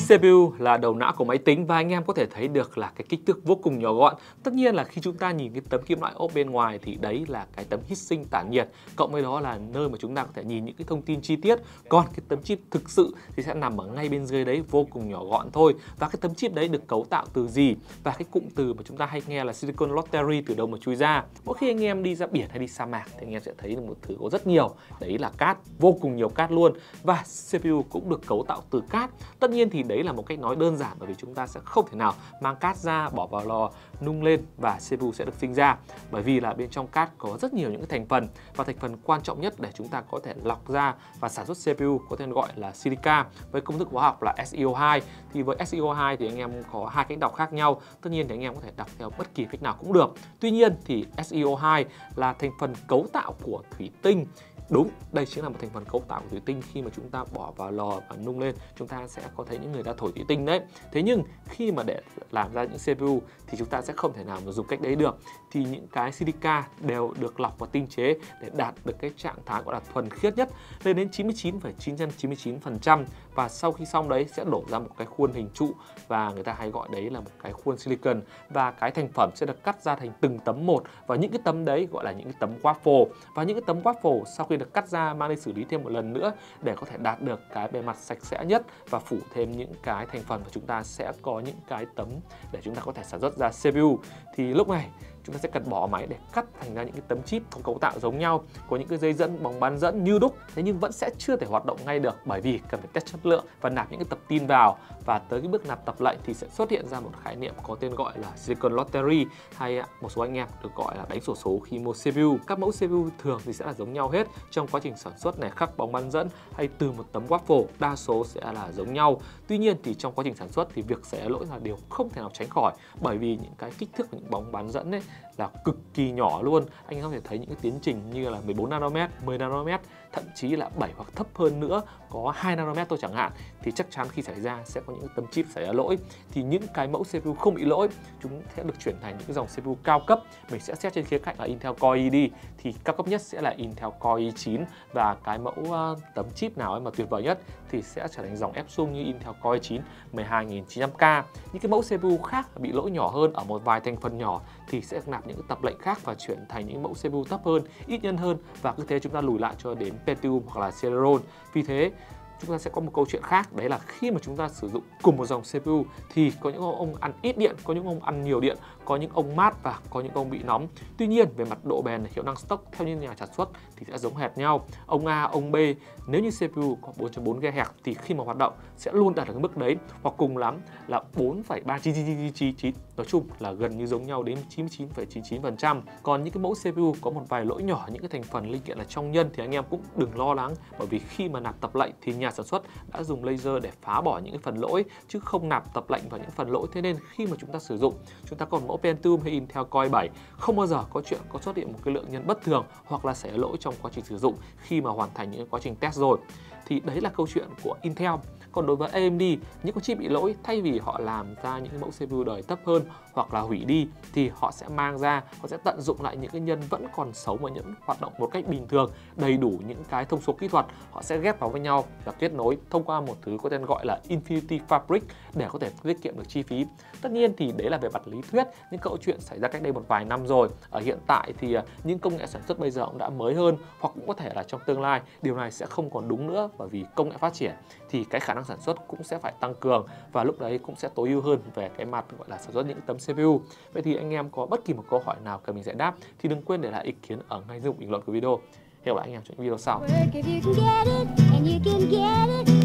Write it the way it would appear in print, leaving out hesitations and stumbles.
CPU là đầu não của máy tính và anh em có thể thấy được là cái kích thước vô cùng nhỏ gọn. Tất nhiên là khi chúng ta nhìn cái tấm kim loại ốp bên ngoài thì đấy là cái tấm heat sink tản nhiệt, cộng với đó là nơi mà chúng ta có thể nhìn những cái thông tin chi tiết. Còn cái tấm chip thực sự thì sẽ nằm ở ngay bên dưới đấy, vô cùng nhỏ gọn thôi. Và cái tấm chip đấy được cấu tạo từ gì? Và cái cụm từ mà chúng ta hay nghe là silicon lottery từ đâu mà chui ra? Mỗi khi anh em đi ra biển hay đi sa mạc thì anh em sẽ thấy được một thứ có rất nhiều, đấy là cát, vô cùng nhiều cát luôn. Và CPU cũng được cấu tạo từ cát. Tất nhiên thì đấy là một cách nói đơn giản, bởi vì chúng ta sẽ không thể nào mang cát ra bỏ vào lò nung lên và CPU sẽ được sinh ra, bởi vì là bên trong cát có rất nhiều những cái thành phần, và thành phần quan trọng nhất để chúng ta có thể lọc ra và sản xuất CPU có tên gọi là silica với công thức hóa học là SiO2. Thì với SiO2 thì anh em có hai cách đọc khác nhau, tất nhiên thì anh em có thể đọc theo bất kỳ cách nào cũng được. Tuy nhiên thì SiO2 là thành phần cấu tạo của thủy tinh. Đúng, đây chính là một thành phần cấu tạo của thủy tinh. Khi mà chúng ta bỏ vào lò và nung lên, chúng ta sẽ có thấy những người ta thổi thủy tinh đấy. Thế nhưng khi mà để làm ra những CPU thì chúng ta sẽ không thể nào mà dùng cách đấy được. Thì những cái silica đều được lọc và tinh chế để đạt được cái trạng thái gọi là thuần khiết nhất, lên đến 99,999%. Và sau khi xong đấy sẽ đổ ra một cái khuôn hình trụ, và người ta hay gọi đấy là một cái khuôn silicon. Và cái thành phẩm sẽ được cắt ra thành từng tấm một, và những cái tấm đấy gọi là những cái tấm waffle. Và những cái tấm waffle sau khi được cắt ra mang đi xử lý thêm một lần nữa để có thể đạt được cái bề mặt sạch sẽ nhất và phủ thêm những cái thành phần, và chúng ta sẽ có những cái tấm để chúng ta có thể sản xuất ra CPU. Thì lúc này chúng ta sẽ cần bỏ máy để cắt thành ra những cái tấm chip có cấu tạo giống nhau, có những cái dây dẫn, bóng bán dẫn như đúc, thế nhưng vẫn sẽ chưa thể hoạt động ngay được, bởi vì cần phải test chất lượng và nạp những cái tập tin vào. Và tới cái bước nạp tập lệnh thì sẽ xuất hiện ra một khái niệm có tên gọi là silicon lottery, hay một số anh em được gọi là đánh xổ số khi mua CPU. Các mẫu CPU thường thì sẽ là giống nhau hết trong quá trình sản xuất này, khắc bóng bán dẫn hay từ một tấm waffle đa số sẽ là giống nhau. Tuy nhiên thì trong quá trình sản xuất thì việc xảy ra lỗi là điều không thể nào tránh khỏi, bởi vì những cái kích thước của những bóng bán dẫn ấy là cực kỳ nhỏ luôn. Anh em có thể thấy những cái tiến trình như là 14 nanomet, 10 nanomet, thậm chí là 7 hoặc thấp hơn nữa, có 2 nanomet thôi chẳng hạn, thì chắc chắn khi xảy ra sẽ có những tấm chip xảy ra lỗi. Thì những cái mẫu CPU không bị lỗi, chúng sẽ được chuyển thành những cái dòng CPU cao cấp. Mình sẽ xét trên khía cạnh là Intel Core i đi, thì cao cấp nhất sẽ là Intel Core i9, và cái mẫu tấm chip nào ấy mà tuyệt vời nhất thì sẽ trở thành dòng Epson như Intel Core i9 12900K. Những cái mẫu CPU khác bị lỗi nhỏ hơn ở một vài thành phần nhỏ thì sẽ nạp những tập lệnh khác và chuyển thành những mẫu CPU thấp hơn, ít nhân hơn, và cứ thế chúng ta lùi lại cho đến Pentium hoặc là Celeron. Vì thế chúng ta sẽ có một câu chuyện khác, đấy là khi mà chúng ta sử dụng cùng một dòng CPU thì có những ông ăn ít điện, có những ông ăn nhiều điện, có những ông mát và có những ông bị nóng. Tuy nhiên về mặt độ bền, hiệu năng stock theo như nhà sản xuất thì sẽ giống hệt nhau. Ông A, ông B, nếu như CPU có 4.4 GHz thì khi mà hoạt động sẽ luôn đạt được cái mức đấy, hoặc cùng lắm là 4,39999. Nói chung là gần như giống nhau đến 99,99%. Còn những cái mẫu CPU có một vài lỗi nhỏ, những cái thành phần linh kiện là trong nhân thì anh em cũng đừng lo lắng, bởi vì khi mà nạp tập lệnh thì nhà sản xuất đã dùng laser để phá bỏ những cái phần lỗi chứ không nạp tập lệnh vào những phần lỗi. Thế nên khi mà chúng ta sử dụng, chúng ta còn mẫu Pentium hay Intel Core i7 không bao giờ có chuyện có xuất hiện một cái lượng nhân bất thường hoặc là xảy ra lỗi trong quá trình sử dụng khi mà hoàn thành những quá trình test rồi. Thì đấy là câu chuyện của Intel. Còn đối với AMD, những con chip bị lỗi, thay vì họ làm ra những mẫu CPU đời thấp hơn hoặc là hủy đi thì họ sẽ mang ra, họ sẽ tận dụng lại những cái nhân vẫn còn sống và những hoạt động một cách bình thường, đầy đủ những cái thông số kỹ thuật, họ sẽ ghép vào với nhau và kết nối thông qua một thứ có tên gọi là Infinity Fabric để có thể tiết kiệm được chi phí. Tất nhiên thì đấy là về mặt lý thuyết, những câu chuyện xảy ra cách đây một vài năm rồi. Ở hiện tại thì những công nghệ sản xuất bây giờ cũng đã mới hơn, hoặc cũng có thể là trong tương lai điều này sẽ không còn đúng nữa, bởi vì công nghệ phát triển thì cái khả năng sản xuất cũng sẽ phải tăng cường, và lúc đấy cũng sẽ tối ưu hơn về cái mặt gọi là sản xuất những tấm CPU. Vậy thì anh em có bất kỳ một câu hỏi nào cần mình giải đáp thì đừng quên để lại ý kiến ở ngay dưới bình luận của video. Hẹn gặp lại anh em trong những video sau.